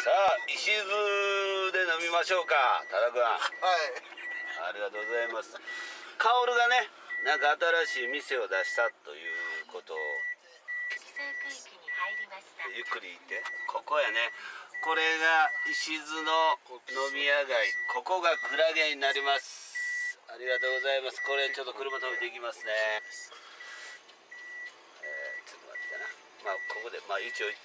さあ石津で飲みましょうか、多田君。はい、ありがとうございます。薫がね、なんか新しい店を出したということをゆっくり言って、ここやね。これが石津の飲み屋街、ここがクラゲになります。ありがとうございます。これちょっと車止めていきますね。ちょっと待ってな。まあここで一応行って。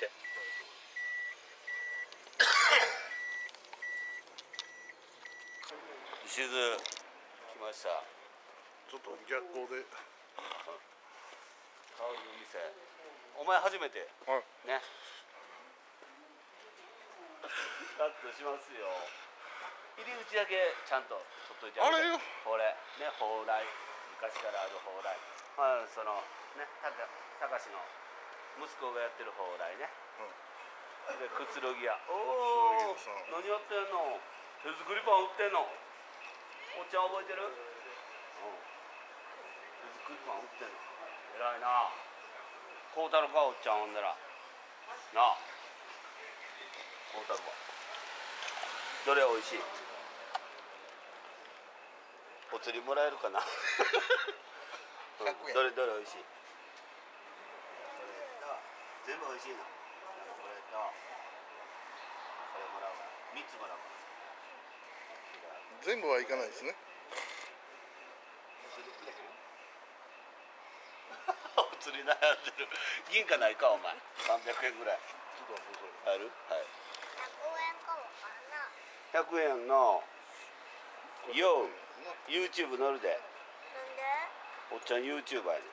石津来ました。 ちょっと逆光で。 薫の店。お前初めて。ね。カットしますよ。入り口だけちゃんと取っといてあげて。 あれよ。 これね、蓬莱、昔からある蓬莱。まあそのね、たかしの息子がやってる蓬莱ね。でくつろぎ屋。おお、何やってんの？手作りパン売ってんの？おっちゃん覚えてる？手作りパン売ってんの。偉いな。孝太郎か、おっちゃん。ほんだらなあ、孝太郎か。どれ美味しい？お釣りもらえるかな。どれ美味しい？全部美味しいの。これとこれもらうわ。3つもらうわ。 全部はいかないですね。 お釣り悩んでる。銀貨ないかお前。300円ぐらい。 ちょっと待ってくだある？はい。 100円かもかな。 100円のよう YouTube 乗るで。 なんで？ おっちゃん YouTuber やね。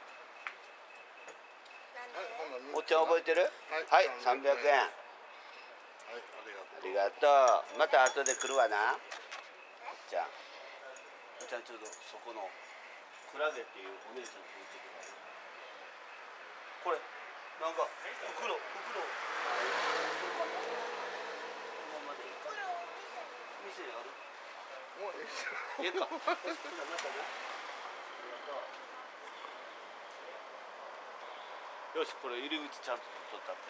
なんで？ おっちゃん覚えてる？はい、300円。 はい、 ありがとう。また後で来るわな。おっちゃん。おっちゃんちょっとそこのクラゲっていうお姉ちゃんと言ってください。これなんか袋。このままでいい。店ある？ もういいですよ。 ええか。またね。よし、これ入り口ちゃんと取ったって。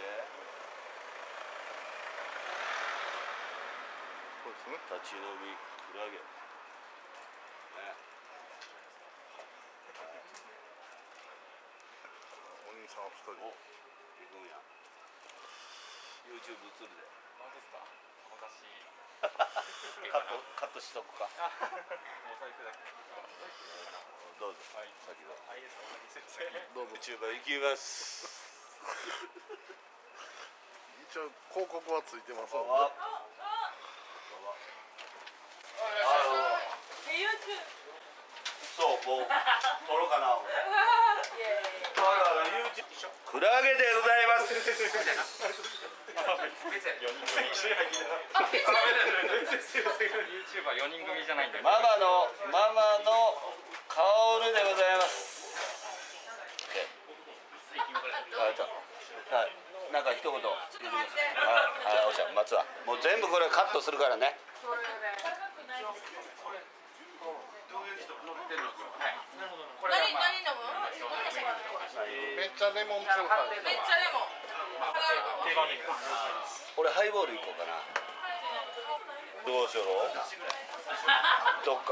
そうですね。 立ち飲みクラゲ。ね。 お兄さん2人。 お、行くんや。YouTube 映るで。 本当ですか？私カットしとくか。 お財布だけ。 どうぞ。 はい。 先どうぞ。 はい、です。お願いします。 どうぞ。YouTuber 行きます。 一応広告はついてますので。 そう、もう撮ろうかな。クラゲでございます。 YouTuber 4人組じゃないんで。 ママの薫でございます。はい、なんか一言言ってください。はい、おっしゃ、待つわ。もう全部これカットするからね。 何飲む？ めっちゃレモンチューハイ。 めっちゃレモン。 定番で。 俺ハイボールいこうかな。どうしよう。どっか。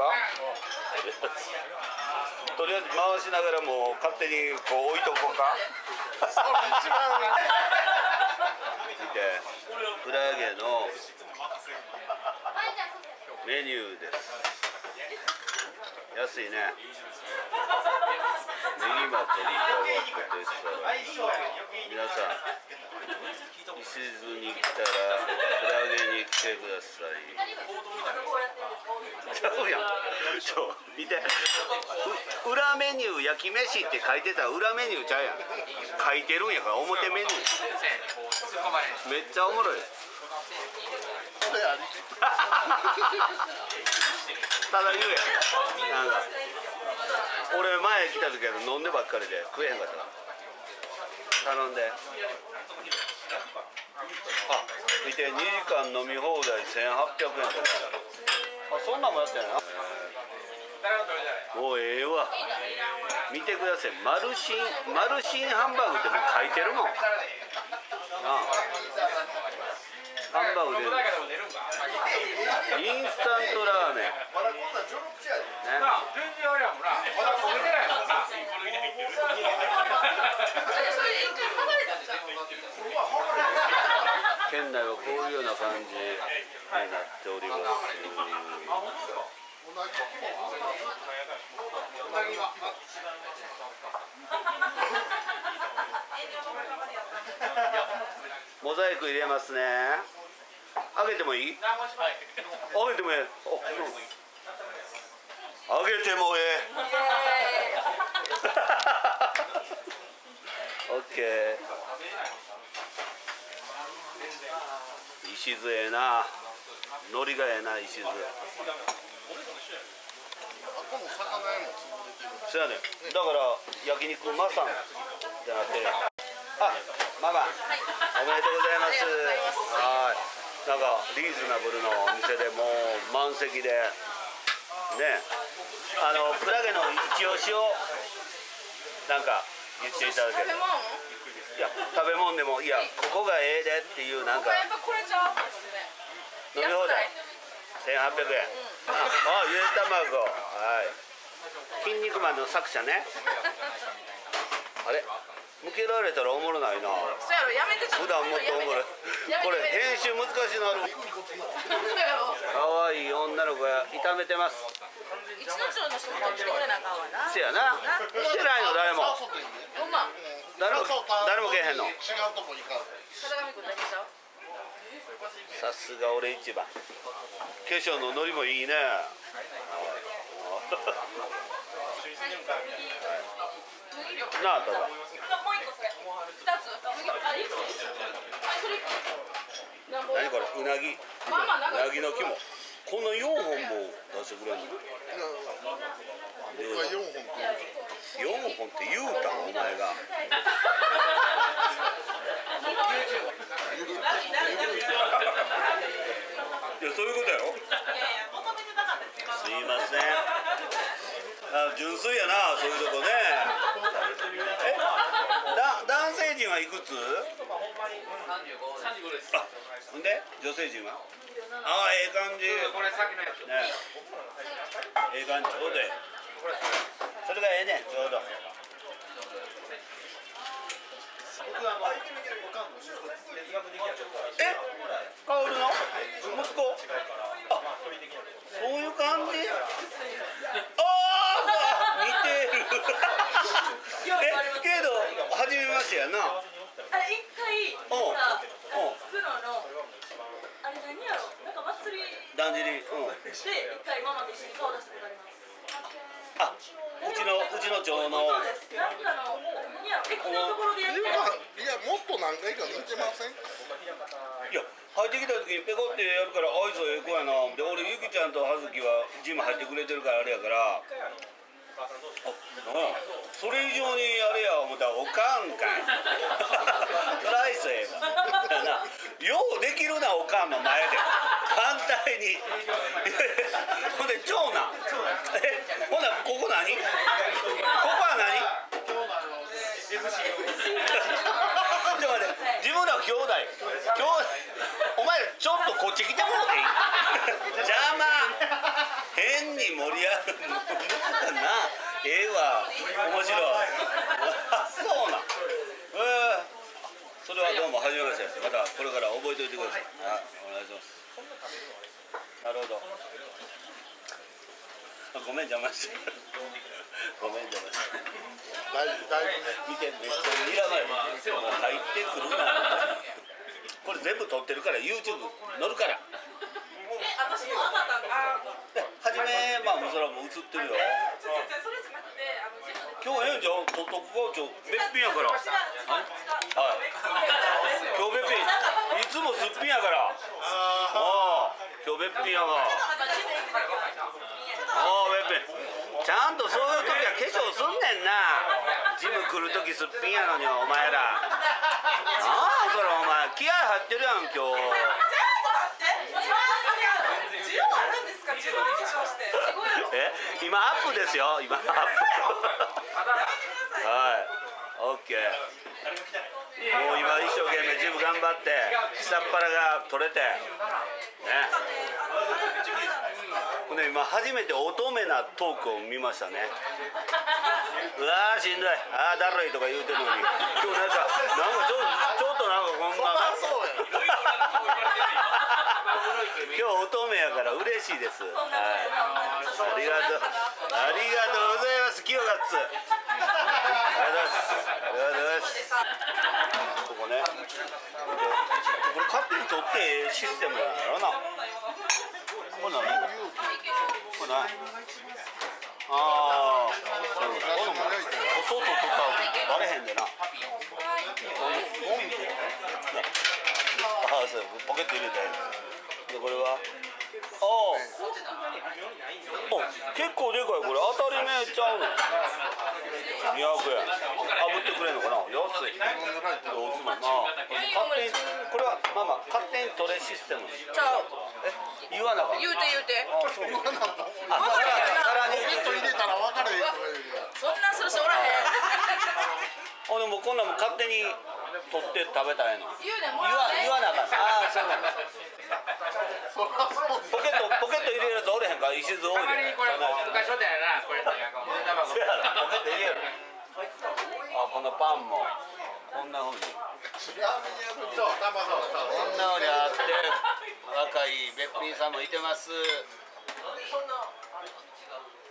とりあえず回しながらもう勝手にこう置いとこうか。 それ一番見て、クラゲのメニューです。安いね。ネギマ鶏タワポテサラ。皆さん、石津に来たらクラゲに来てください。ちゃうやん。見て、裏メニュー焼き飯って書いてたら裏メニューちゃうやん。書いてるんやから表メニュー。めっちゃおもろい。 それあり。 ただ言うやん。なんか俺前来た時は飲んでばっかりで食えへんかった。頼んで。あ、見て、2時間飲み放題1800円だから。あ、そんなんもやってないな。もうええわ。見てください。マルシンハンバーグってもう書いてるもん。ハンバぱ売れる。インスタントラーメン。ね。 全然あれやもんな。まだ焦げてないもんな。 県内はこういうような感じになっております。モザイク入れますね。上げてもいい？上げてもええ。上げてもええ。オッケー。石津ええな。海苔がええな、石津。 あこの魚屋も潰れてる。 そうやね。だから焼肉マサンってなってる。あ、ママ、おめでとうございます。はい。なんかリーズナブルのお店でもう満席でね。クラゲの一押しをなんか言っていただける。いや、食べ物でもいや、ここがええでっていうなんか。 やっぱこれじゃ飲み放題。1800円。あ、ゆで卵。はい。筋肉マンの作者ね。あれ、向けられたらおもろないな。 そうやろ、やめて。 普段もっとおもろい。これ編集難しいなる。可愛い女の子が炒めてます。 一の町の人も来てくれなあかんわな。 せやな。来てないの誰も。 ほんま。 誰も来えへんの。 違うとこ行かん。 片上くんだけちゃう。 さすが俺一番。化粧のノリもいいね。なあ、ただ。 もう一個それ。二つ。 何これ、うなぎ。うなぎの肝。この4本も出してくれるの。 僕は4本と。 4本って言うたん、お前が。いや、そういうことやろ。すいません。純粋やな、そういうとこね。男性陣はいくつ？あ、ほんで女性陣は？ああ、ええ感じ。 これ先のやつ。 ね。ええ感じ、ちょうどええ。それがええね、ちょうど。え？カオルの？息子？あ、そういう感じ？ああ、似てる。けど初めましてやな。 あれ一回おう黒のあれ何やろ、なんか祭りだんじり、 で一回ママと一緒に顔出したことあります。 あ、うちの町の。 そうです。なんかの何やろ、駅のところでやってる。 いや、もっと何回か見てません？ いや、入ってきた時にペコってやるからあいつええ子やな。で、俺ゆきちゃんと葉月はジム入ってくれてるからあれやから。あ、それ以上にあれや思ったらおかんかい。トライスええわ。ようできるな、おかんの前で。反対に。ほんで長男。ほんならここ何？ここは何？ちょっと待って、自分ら兄弟。お前らちょっとこっち来てもらっていい？邪魔。変に盛り上がるのな。ええわ、面白い。あ、そうなん。それはどうも初めまして。またこれから覚えておいてください。はい、お願いします。なるほど。ごめん邪魔して。ごめん邪魔して。 だいぶ見て、めっちゃ睨まれる。もう入ってくるな。これ全部撮ってるから YouTube 載るから。 私も分かったんですよ。 はじめ、まあ、それはもう映ってるよ。 それじゃなくて、 今日ええんちゃう？撮っとくか、べっぴんやから。はい。今日べっぴん。いつもすっぴんやから。ああ、今日べっぴんやわ。ああ、べっぴん。ちゃんとそういう時は化粧すんねんな。ジム来る時すっぴんやのにお前ら。ああ、それお前気合入ってるやん今日。今アップですよ。今アップ。はい。 オッケー。もう今一生懸命ジム頑張って下っ腹が取れてね。ほんで今初めて乙女なトークを見ましたね。うわーしんどい、あーだるいとか言うてるのに、今日なんかちょっとなんかこんなそうや。 今日乙女やから嬉しいです。はい。ありがとうございます。キヨガッツ。ありがとうございます。ここね。これ勝手に取ってええシステムなんやろな。これ何？これ何？ああ。外とかバレへんでな。ああ、そうポケット入れたやつ。でこれは。ああ。結構でかいこれ当たり目ちゃうの。200円。炙ってくれんのかな。安い。おつまみな。勝手にこれはママ勝手に取れシステム。 ちゃう。 言わなかった。 言うて。 あ、そう。 分かるよな。 ポケット入れたら分かれへんとか言うけど。 そんなんする人おらへん。 でもこんなんも勝手に取って食べたらええの。 言うねん。 言わなあかん。ああ、そうなんだ。 そりゃそうポケット入れるやつおれへんから石津多いで。 たまにこれ昔そうだよなこれ。 そうやろ。ポケット入れる。あ、このパンもこんな風に。 ちなみにそう、 こんな風にあって若いべっぴんさんもいてます。